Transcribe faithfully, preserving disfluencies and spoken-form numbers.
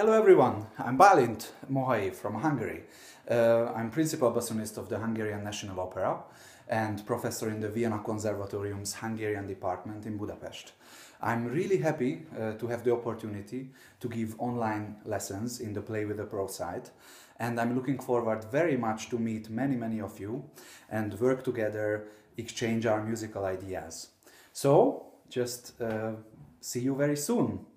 Hello everyone, I'm Bálint Mohai from Hungary. Uh, I'm principal bassoonist of the Hungarian National Opera and professor in the Vienna Conservatorium's Hungarian department in Budapest. I'm really happy uh, to have the opportunity to give online lessons in the Play with the Pro site, and I'm looking forward very much to meet many many of you and work together, exchange our musical ideas. So, just uh, see you very soon.